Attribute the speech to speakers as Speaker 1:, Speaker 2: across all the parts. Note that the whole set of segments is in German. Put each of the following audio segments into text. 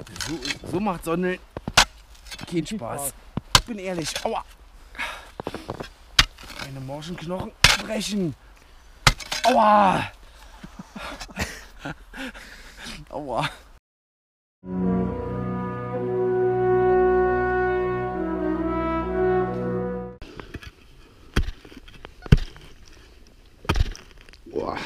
Speaker 1: So macht Sonne keinen Spaß. Ich bin ehrlich. Aua. Meine morschen Knochen brechen. Aua. Aua.
Speaker 2: Boah.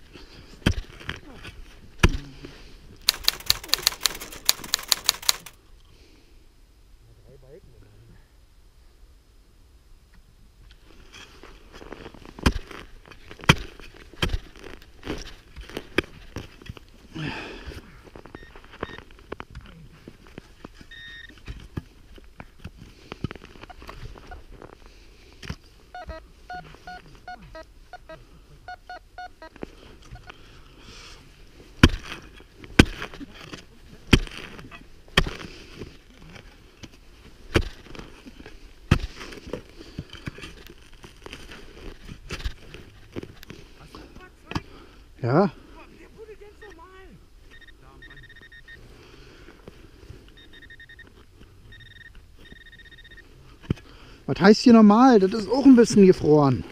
Speaker 2: Ja. Was heißt hier normal? Das ist auch ein bisschen gefroren.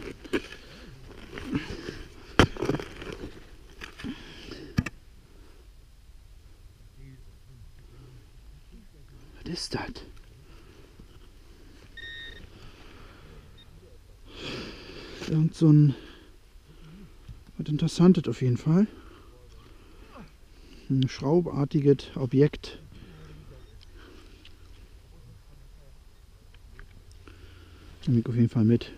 Speaker 2: Was ist das? Irgend so ein was Interessantes auf jeden Fall. Ein schraubartiges Objekt. Nehme ich auf jeden Fall mit.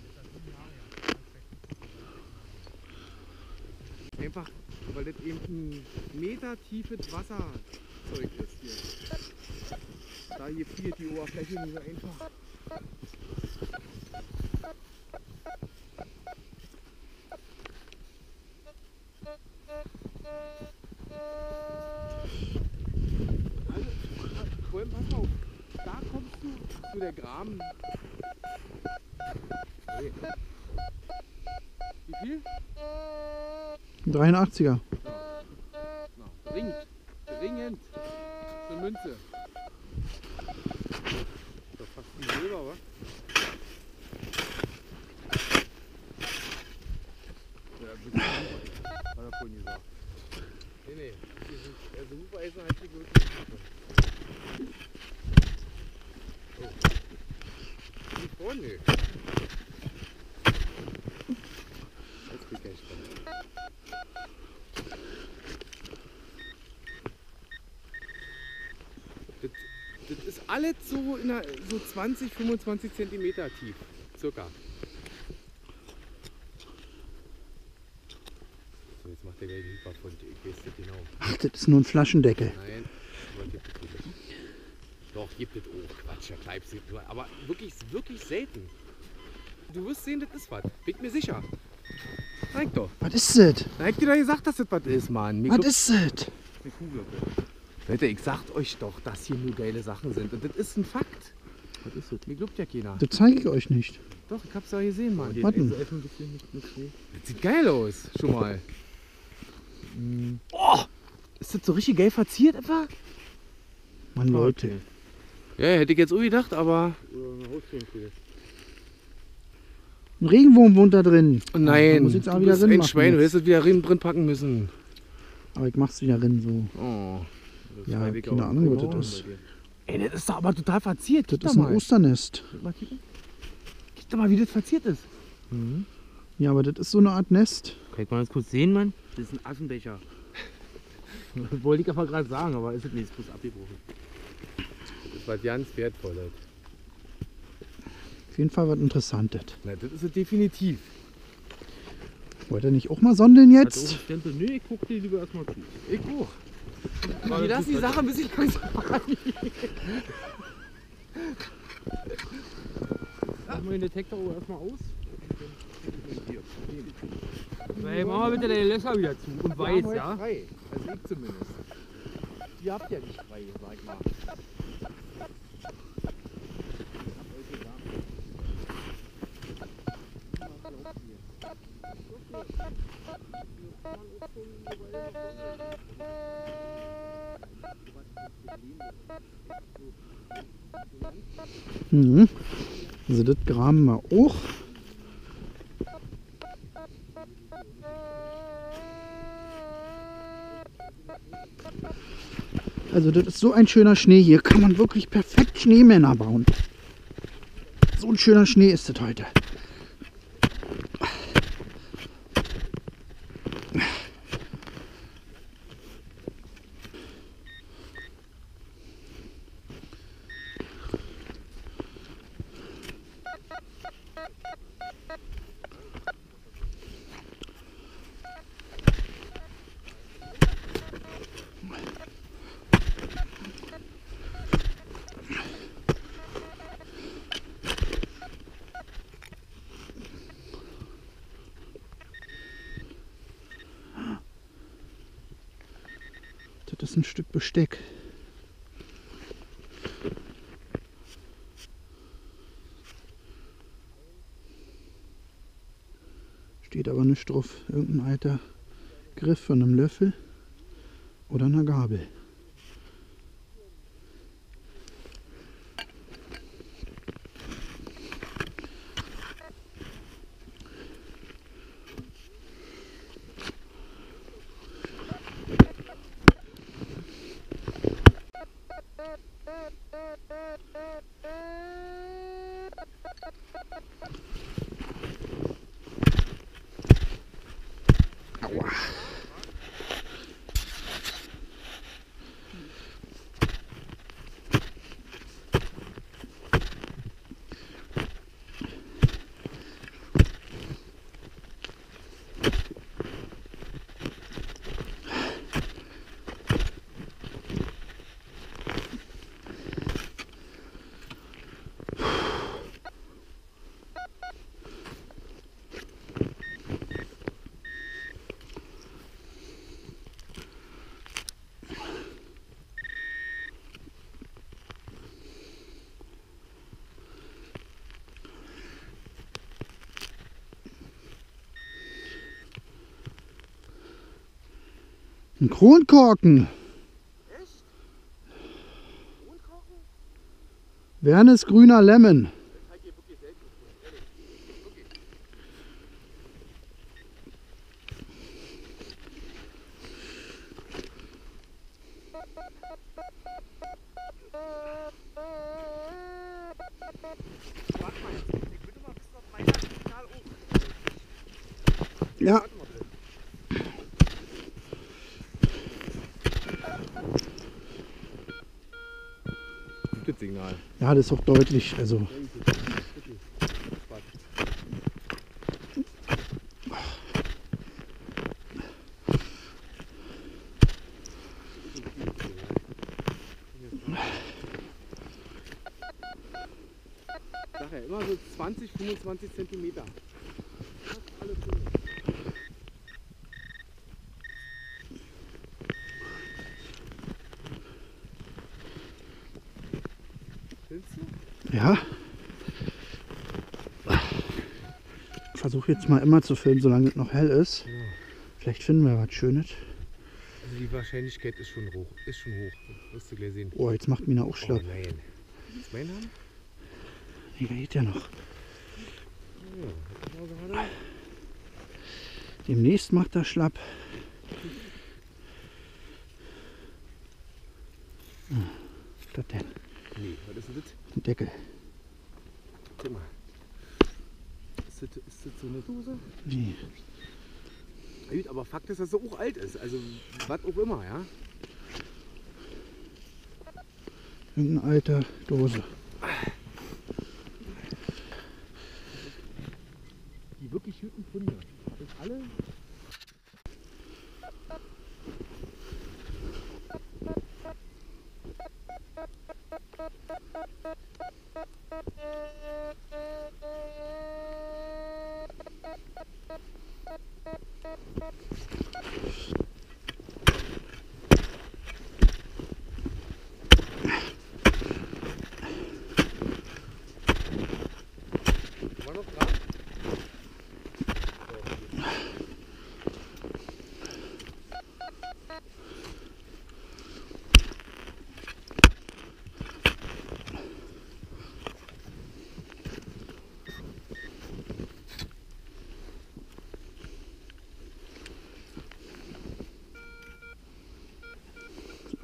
Speaker 1: Einfach, weil das eben ein Meter tiefes Wasserzeug ist hier. Da hier friert die Oberfläche nicht so einfach. Also, pass auf, da kommst du zu der Graben. Okay. Wie viel?
Speaker 2: 83er.
Speaker 1: Na, dringend. Eine Münze. Das ist fast ein Silber, wa? Ja, bitte. Hat er vorhin gesagt. Nee, hier sind also Hufeisen halt die größten Sache. Oh. Nicht vorne. Das krieg ich spannend. Das ist alles so, so 20, 25 Zentimeter tief, circa. So, jetzt macht der gleich einen Hyperfund, ich weiß das genau.
Speaker 2: Ach, das ist nur ein Flaschendeckel.
Speaker 1: Nein, aber gibt es nicht. Doch, gibt es auch. Quatsch, ja, bleibst du. Aber wirklich selten. Du wirst sehen, das ist was. Bin mir sicher. Zeig doch.
Speaker 2: Was ist das?
Speaker 1: Da hab ich dir doch gesagt, dass das was ist, Mann.
Speaker 2: Was ist das?
Speaker 1: Eine Kuhglocke. Leute, ich sagt euch doch, dass hier nur geile Sachen sind. Und das ist ein Fakt. Was ist das? Mir glaubt ja keiner.
Speaker 2: Das zeige ich euch nicht.
Speaker 1: Doch, ich hab's ja gesehen, Mann.
Speaker 2: Warten.
Speaker 1: Das sieht geil aus, schon mal. Oh, ist das so richtig geil verziert etwa?
Speaker 2: Mann, Leute.
Speaker 1: Okay. Ja, hätte ich jetzt auch gedacht, aber...
Speaker 2: Ein Regenwurm wohnt da drin.
Speaker 1: Oh nein,
Speaker 2: muss jetzt auch
Speaker 1: du
Speaker 2: wieder
Speaker 1: bist
Speaker 2: drin
Speaker 1: ein
Speaker 2: machen
Speaker 1: Schwein, du
Speaker 2: jetzt.
Speaker 1: hättest es wieder drin packen müssen.
Speaker 2: Aber ich mach's wieder drin so.
Speaker 1: Oh.
Speaker 2: Ja, keine Ahnung, was das ist.
Speaker 1: Ey, das ist doch aber total verziert.
Speaker 2: Das ist ein Osternest.
Speaker 1: Guck doch mal, wie das verziert ist.
Speaker 2: Ja, aber das ist so eine Art Nest.
Speaker 1: Kann ich mal das kurz sehen, Mann? Das ist ein Aschenbecher. Wollte ich aber gerade sagen, aber ist es nicht, ist bloß abgebrochen. Das war ganz wertvoll, Leute.
Speaker 2: Auf jeden Fall was Interessantes.
Speaker 1: Na, das ist es definitiv.
Speaker 2: Wollt ihr nicht auch mal sondeln jetzt?
Speaker 3: Stempel, nee, ich guck dir lieber erstmal zu.
Speaker 1: Ich auch. Wir lassen die Sache ein bisschen langsam an.
Speaker 3: Machen wir den Detektor auch erstmal aus. Hey, mach mal bitte deine Löcher wieder zu und weiß, ja?
Speaker 1: Frei. Also ich zumindest. Ihr habt ja nicht frei, sag ich mal.
Speaker 2: Mhm. Also das graben wir auch. Also das ist so ein schöner Schnee. Hier kann man wirklich perfekt Schneemänner bauen. So ein schöner Schnee ist das heute. Das ist ein Stück Besteck. Steht aber nicht drauf. Irgendein alter Griff von einem Löffel oder einer Gabel. Aua. Ein Kronkorken.
Speaker 1: Echt? Kronkorken?
Speaker 2: Wernes grüner Lemon.
Speaker 1: Das hier wirklich selten. Wirklich. Warte mal jetzt. Ich will mal bis auf meiner Kanal hoch.
Speaker 2: Ja.
Speaker 1: Warte mal bitte. Gutes Signal.
Speaker 2: Ja, das ist auch deutlich. Also
Speaker 1: Sag ja, immer so 20, 25 Zentimeter. Fast alle Zähne. Findest du?
Speaker 2: ja. Ich versuche jetzt mal immer zu filmen, solange es noch hell ist.
Speaker 1: Ja.
Speaker 2: Vielleicht finden wir was Schönes.
Speaker 1: Also die Wahrscheinlichkeit ist schon hoch. Ist schon hoch. Wirst du gleich sehen.
Speaker 2: Oh, jetzt macht Mina auch
Speaker 1: Oh
Speaker 2: schlapp.
Speaker 1: nein. Willst du meinen haben?
Speaker 2: Nee, der geht ja noch.
Speaker 1: Ja, genau gerade.
Speaker 2: Demnächst macht er schlapp. Was ist das denn?
Speaker 1: Nee, was ist denn das?
Speaker 2: Ein Deckel.
Speaker 1: Guck mal. Ist das so eine Dose?
Speaker 2: Nee.
Speaker 1: Ja, gut, aber Fakt ist, dass er auch alt ist. Also, was auch immer, ja?
Speaker 2: Irgendeine alte Dose.
Speaker 1: Die wirklich guten Funde. Das alle.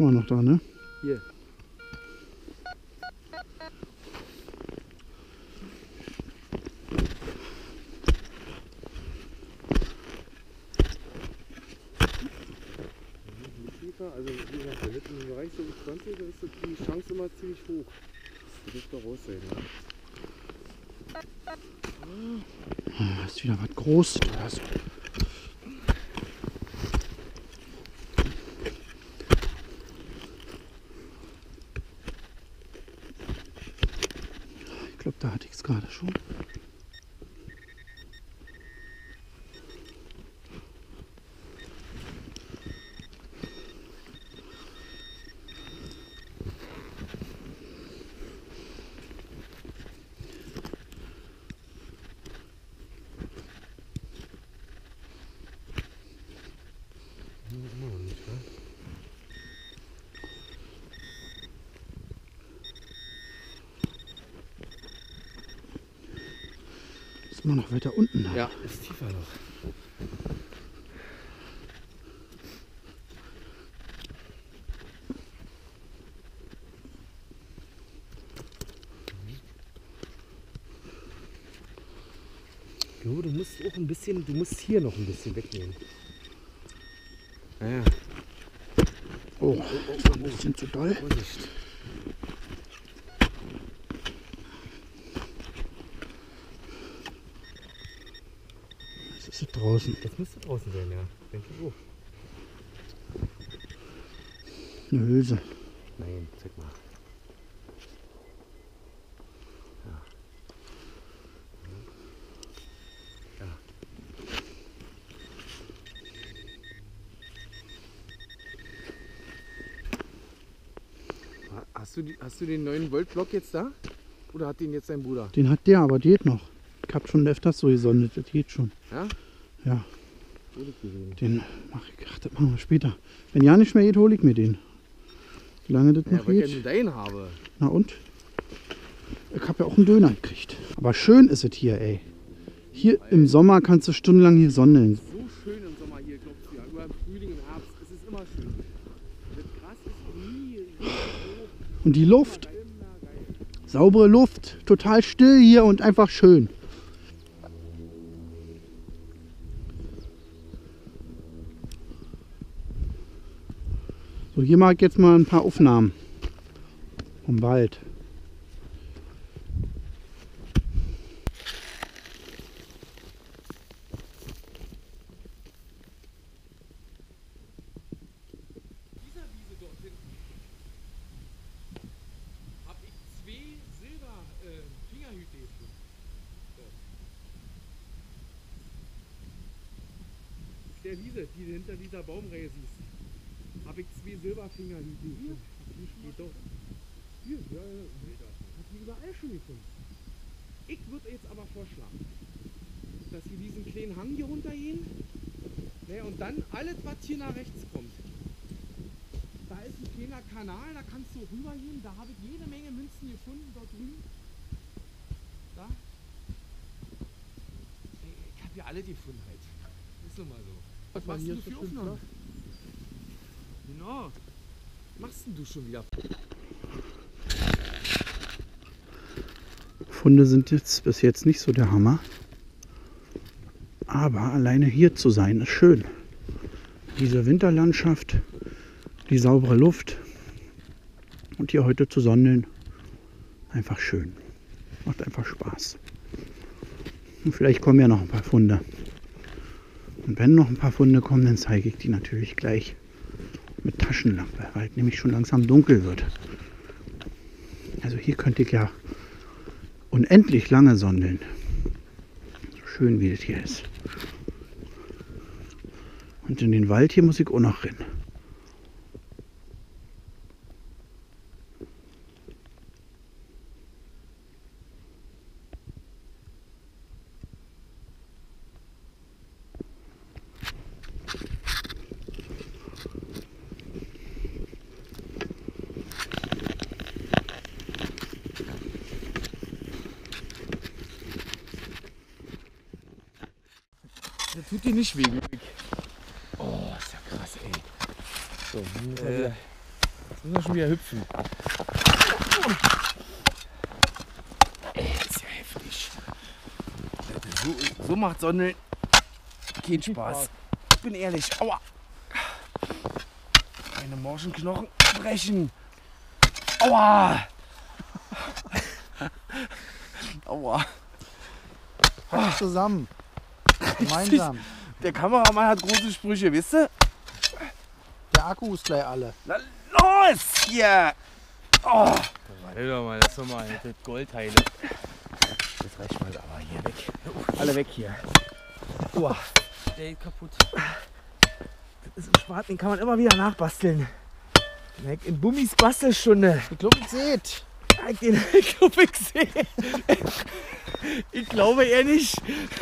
Speaker 2: Immer noch da, ne?
Speaker 1: Hier. Also wie gesagt, wenn du im Bereich so wie 20, dann ist die Chance immer ziemlich hoch. Das dürfte raus sein, ne?
Speaker 2: Ah, ist wieder was Großes oder so. Ich glaube, da hatte ich es gerade schon. Ist immer noch weiter unten. Da.
Speaker 1: Ja, ist tiefer noch. Ich glaube, du musst auch ein bisschen, du musst hier noch ein bisschen wegnehmen. Ja.
Speaker 2: Oh, das war ein bisschen zu doll.
Speaker 1: Vorsicht.
Speaker 2: Das ist draußen.
Speaker 1: Das müsste draußen sein, ja. Denke ich auch.
Speaker 2: Eine Hülse.
Speaker 1: Nein, zeig mal. Ja. Ja. Hast du den 9-Volt-Block jetzt da? Oder hat den jetzt dein Bruder?
Speaker 2: Den hat der, aber geht noch. Ich habe schon öfters so gesondet, das geht schon.
Speaker 1: Ja?
Speaker 2: Ja,
Speaker 1: Hol ich dir den.
Speaker 2: den mache ich. Ach, das machen wir später. Wenn ja nicht mehr geht, hole ich mir den. Solange das
Speaker 1: Ja,
Speaker 2: noch
Speaker 1: weil ich ja
Speaker 2: geht.
Speaker 1: nur deinen habe.
Speaker 2: Na und? Ich habe ja auch einen Döner gekriegt. Aber schön ist es hier, ey. Hier im Sommer kannst du stundenlang hier sondeln.
Speaker 1: So schön im Sommer hier, glaubst du ja. Über im Frühling, im Herbst. Es ist immer schön. Das Gras ist nie so
Speaker 2: Und die Luft,
Speaker 1: geil.
Speaker 2: saubere Luft, total still hier und einfach schön. So, hier mache ich jetzt mal ein paar Aufnahmen vom Wald.
Speaker 1: Dieser Wiese dort hinten habe ich 2 Silber-Fingerhüte gefunden. Dort. Der Wiese, die du hinter dieser Baumreihe siehst, habe ich 2 Silberfingerhüte gefunden. Geht doch. Hier, ja, hast du überall schon gefunden. Ich würde jetzt aber vorschlagen, dass wir diesen kleinen Hang hier runtergehen, ne, und dann alles, was hier nach rechts kommt. Da ist ein kleiner Kanal, da kannst du rübergehen. Da habe ich jede Menge Münzen gefunden, dort drüben. Da. Ich habe ja alle gefunden halt. Ist nun mal so. Was machst du für Aufnahmen? Genau. Was machst denn du schon wieder?
Speaker 2: Funde sind jetzt bis jetzt nicht so der Hammer. Aber alleine hier zu sein ist schön. Diese Winterlandschaft, die saubere Luft und hier heute zu sondeln, einfach schön. Macht einfach Spaß. Und vielleicht kommen ja noch ein paar Funde. Und wenn noch ein paar Funde kommen, dann zeige ich die natürlich gleich mit Taschenlampe, weil es nämlich schon langsam dunkel wird. Also hier könnte ich ja unendlich lange sondeln. So schön wie das hier ist. Und in den Wald hier muss ich auch noch rennen.
Speaker 1: Das tut dir nicht weh, Ludwig. Oh, ist ja krass, ey. So, Müssen wir schon wieder hüpfen. Ey, das ist ja heftig. So macht Sonne keinen Spaß. Ich bin ehrlich. Aua. Meine morschen Knochen brechen. Aua. Aua.
Speaker 2: Zusammen. Gemeinsam.
Speaker 1: Der Kameramann hat große Sprüche, wisst ihr?
Speaker 2: Der Akku ist gleich alle.
Speaker 1: Na los hier! Oh.
Speaker 3: Warte doch mal, das ist doch mal das Goldteile.
Speaker 1: Jetzt reicht mal aber hier weg. Alle weg hier. Uah.
Speaker 3: Der ist kaputt.
Speaker 1: Das ist ein Spaten, den kann man immer wieder nachbasteln. In Bummis Bastelstunde.
Speaker 2: Ich glaube, ich seht.
Speaker 1: Ich glaube, ich sehe. Ich glaube eher nicht.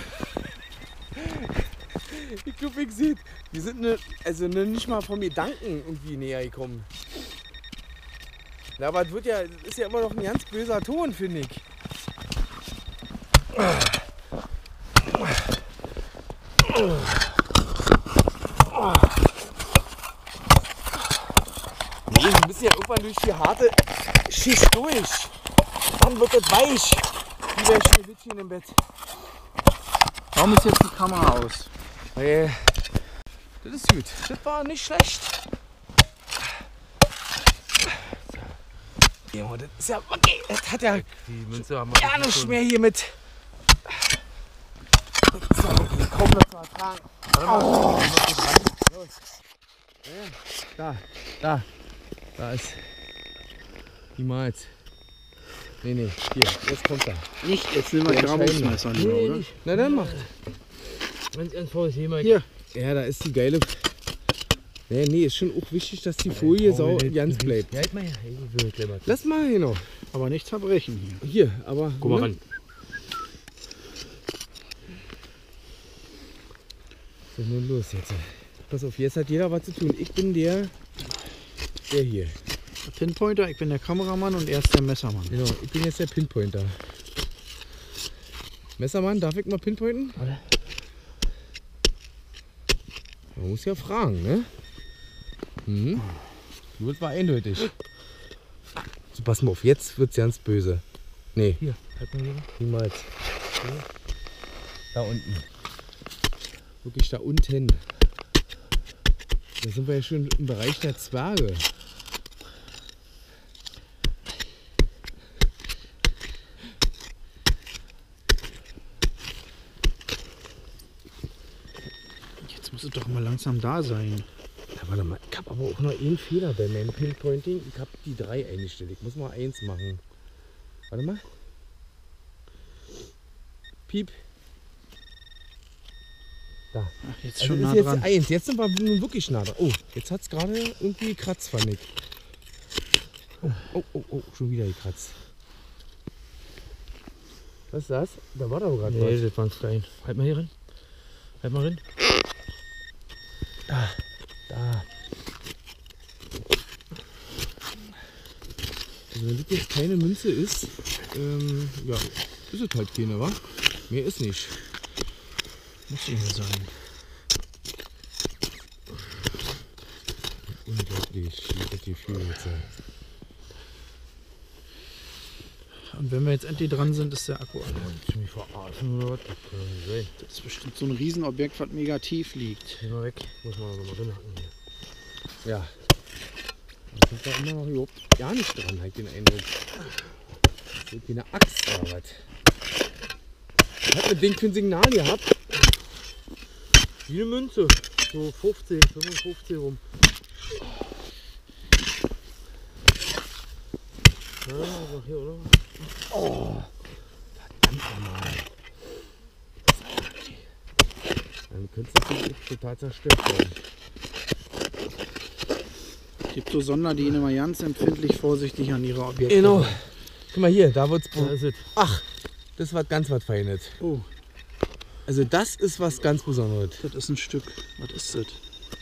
Speaker 1: Ich glaube, ich sehe. Wir sind nicht mal vom Gedanken irgendwie näher gekommen. Ja, aber es ist ja immer noch ein ganz böser Ton, finde ich. Nee, wir müssen ja irgendwann durch die harte Schicht durch. Dann wird es weich. Wie der Schneewittchen im Bett.
Speaker 2: Warum ist jetzt die Kamera aus?
Speaker 1: Nee, das ist gut. Das war nicht schlecht. Ja, das ist ja okay. Das hat ja
Speaker 3: Die Münze haben wir
Speaker 1: gar nichts mehr hier mit. Das ist ja wirklich kaum noch zu ertragen. Oh. Da ist. Niemals. Nee, hier, jetzt kommt er.
Speaker 2: Nicht, jetzt nehmen wir
Speaker 1: Der
Speaker 2: Grabungsmesser lieber, oder?
Speaker 1: Nicht. Na dann macht.
Speaker 3: Wenn es NVC mal
Speaker 2: Hier.
Speaker 1: Ja, da ist die geile. Nee, ist schon auch wichtig, dass die Folie ganz bleibt.
Speaker 3: Ja, halt mal her. Ich will gleich mal.
Speaker 1: Lass mal hier noch.
Speaker 2: Aber nicht zerbrechen hier.
Speaker 1: Hier, aber.
Speaker 3: Guck mal ran.
Speaker 1: So, nun los jetzt. Pass auf, jetzt hat jeder was zu tun. Ich bin der hier.
Speaker 2: Der Pinpointer, ich bin der Kameramann und er ist der Messermann.
Speaker 1: Genau, ich bin jetzt der Pinpointer. Messermann, darf ich mal pinpointen?
Speaker 3: Warte.
Speaker 1: Man muss ja fragen, ne? Mhm. Das war eindeutig. So, pass mal auf, jetzt wird's ganz böse. Nee,
Speaker 3: Hier, halt mal hier.
Speaker 1: niemals. Da unten. Wirklich da unten. Da sind wir ja schon im Bereich der Zwerge.
Speaker 2: Jetzt muss es doch mal langsam da sein.
Speaker 1: Ja, warte mal, ich habe aber auch noch einen Fehler bei meinem Pinpointing. Ich habe die 3 eingestellt. Ich muss mal 1 machen. Warte mal. Piep. Da.
Speaker 2: Ach, jetzt
Speaker 1: Also
Speaker 2: schon
Speaker 1: ist
Speaker 2: nah
Speaker 1: jetzt
Speaker 2: dran.
Speaker 1: 1. Jetzt sind wir nun wirklich nah dran. Oh, jetzt hat es gerade irgendwie gekratzt, fand ich. Oh, schon wieder gekratzt. Was ist das? Da war doch gerade
Speaker 3: Nee,
Speaker 1: was.
Speaker 3: das war ein Stein. Halt mal hier rein. Halt mal rein.
Speaker 1: Da. Also wenn das jetzt keine Münze ist, ja, ist es halt keine, wa? Mehr ist nicht.
Speaker 2: Muss eben sein.
Speaker 1: Unglaublich, das Gefühl jetzt.
Speaker 2: Und wenn wir jetzt endlich dran sind, ist der Akku alle.
Speaker 3: Willst du mich verarschen oder was? Das kann doch nicht sein.
Speaker 2: Das ist bestimmt so ein Riesenobjekt, was mega tief liegt.
Speaker 3: Geh mal weg. Muss man aber mal drin hier.
Speaker 1: Ja. Da sind wir immer noch überhaupt gar nicht dran, halt den Eindruck. Das ist wie eine Axt oder was. Was hat das Ding für ein Signal gehabt?
Speaker 3: Wie eine Münze. So 50, 55 rum. Ja, also hier, oder?
Speaker 1: Oh, verdammt nochmal. Dann könnte es total zerstört werden.
Speaker 2: Es gibt so Sonder, die immer ganz empfindlich vorsichtig an ihre Objekte
Speaker 1: Genau.
Speaker 2: sind.
Speaker 1: Guck mal hier, da wird's.
Speaker 3: Da ist es.
Speaker 1: Ach, das war ganz was Feines.
Speaker 2: Oh,
Speaker 1: Also das ist was ganz Besonderes.
Speaker 2: das ist ein Stück. Was ist das?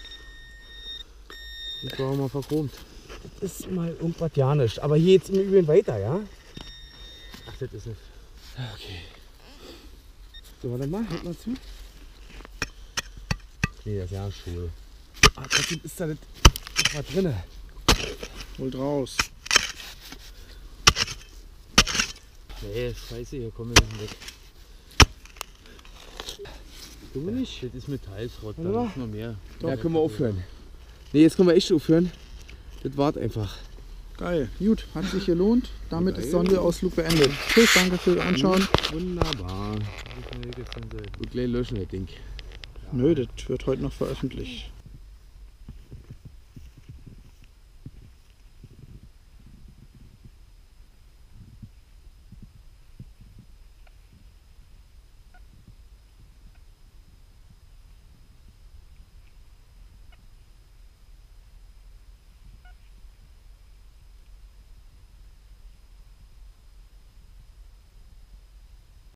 Speaker 3: Das war auch mal verchromt.
Speaker 1: Das ist mal irgendwas ja nicht. Aber hier jetzt im Übrigen weiter, ja?
Speaker 3: Ach, das ist nicht.
Speaker 1: Okay. So, warte mal, halt mal zu. Nee, das ist ja Schule. Ah, trotzdem ist da noch was drin.
Speaker 2: Holt raus.
Speaker 3: Nee, scheiße, hier kommen wir nicht weg.
Speaker 1: Du nicht?
Speaker 3: Das ist Metallschrott,
Speaker 1: Warte
Speaker 3: da
Speaker 1: mal.
Speaker 3: ist noch mehr.
Speaker 1: Ja, können wir aufhören. Ne, jetzt können wir echt aufhören. Das war's einfach.
Speaker 2: Geil. Gut, hat sich gelohnt. Damit ist Sondelausflug beendet. Tschüss, danke fürs Anschauen.
Speaker 1: Wunderbar.
Speaker 3: Wie schnell geht's denn sein?
Speaker 1: Und gleich löschen, das Ding.
Speaker 2: Nö, das wird heute noch veröffentlicht.